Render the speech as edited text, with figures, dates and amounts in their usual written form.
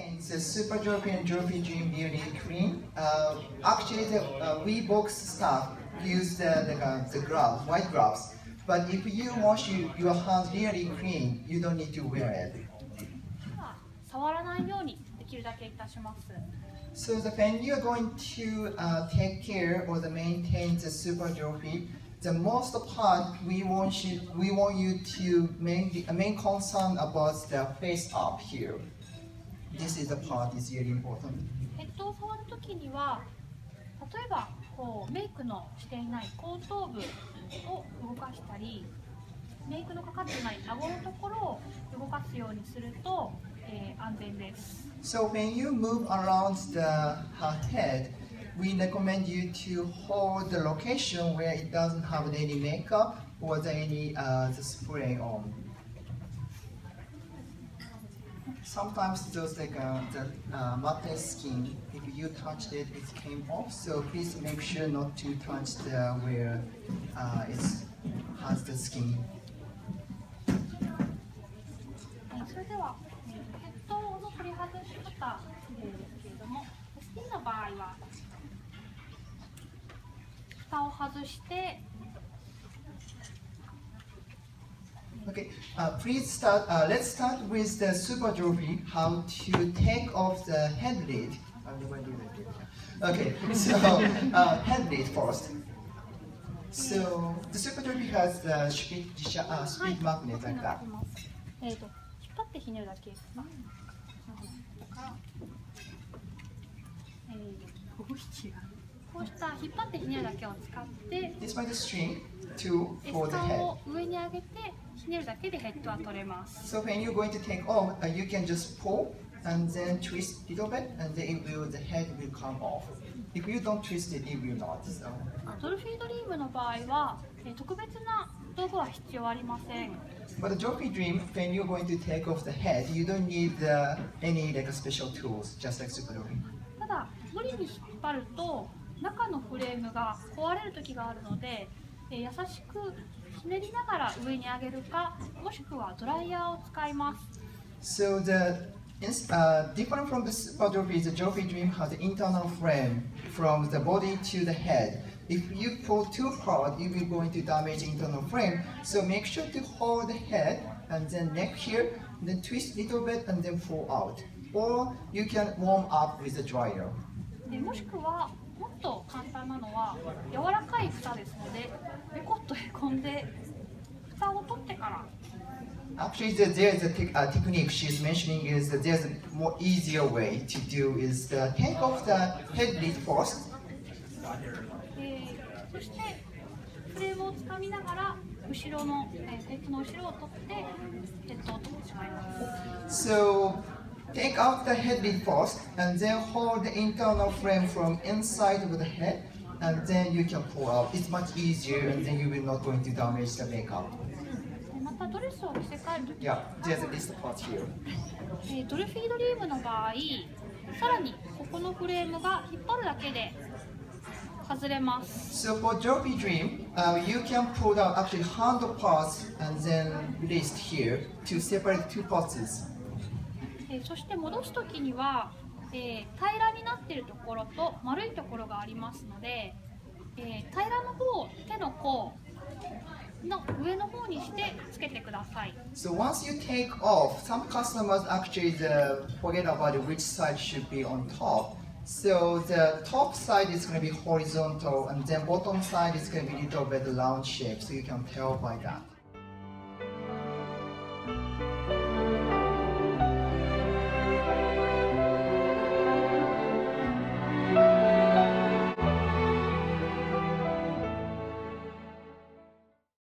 It's a Super Trophy and Trophy Dream Beauty Cream. Actually, the Reebok staff use the gloves, white gloves. But if you wash your hands really clean, you don't need to wear it. 触らないようにできるだけいたします。 So when you're going to take care or maintain the Super Trophy, the most part we want you to main concern about the face up here. This is the part is really important. ヘッドを触るときには、例えばこうメイクのしていない後頭部を動かしたり、メイクのかかっていない顎のところを動かすようにすると、安全です。 So when you move around her head, we recommend you to hold the location where it doesn't have any makeup or any the spray on. Sometimes those the matte skin, if you touched it, it came off. So please make sure not to touch the where it has the skin. それでは、ヘッドの取り外し方ですけれども、スキンの場合は蓋を外して。 Okay, please start. Let's start with the Super Trophy. How to take off the head lid. Okay, so head lid first. So the Super Trophy has the speed magnet like that. 引っ張ってひねるだけですか。こうした引っ張ってひねるだけを使って、 This by the string to for the 下 head. を上に上げてひねるだけでヘッドは取れます。 So when you're going to take off, you can just pull and then twist a little bit, and then the head will come off. If you don't twist it, it will not. So. ドルフィードリームの場合は、特別な道具は必要ありません。 But the Trophy Dream, when you're going to take off the head, you don't need any special tools, just like Super Trophy. ただ、無理に引っ張ると中のフレームが壊れる時があるので、優しくひねりながら上に上げるか、もしくはドライヤーを使います。 So different from the Super Trophy, the Trophy Dream has an internal frame from the body to the head. If you pull too hard, you will going to damage the internal frame. So make sure to hold the head and then neck here, then twist a little bit and then pull out. Or you can warm up with the dryer. もしくはもっと簡単なのは柔らかい蓋ですので、ペコッとへこんで蓋を取ってから。 Actually, there's a technique she's mentioning is that there's a more easier way to do is take off the head lid first. そしてフレームをつかみながら後ろのヘッドの後ろを取ってヘッドを取ってしまいます。 So take out the head lid first, and then hold the internal frame from inside of the head, and then you can pull out. It's much easier, and then you will not going to damage the makeup. またドレスを着せ替えるとき Yeah, there's this part here. ドルフィードリームの場合、さらにここのフレームが引っ張るだけで外れます。 So for Trophy Dream, you can pull out actually handle parts and then list here to separate two parts. そして戻すときには、平らになっているところと丸いところがありますので、平らの方を手の甲の上の方にしてつけてください。 So once you take off, some customers actually forget about which side should be on top. So the top side is going to be horizontal, and then bottom side is going to be a little bit round shape, so you can tell by that.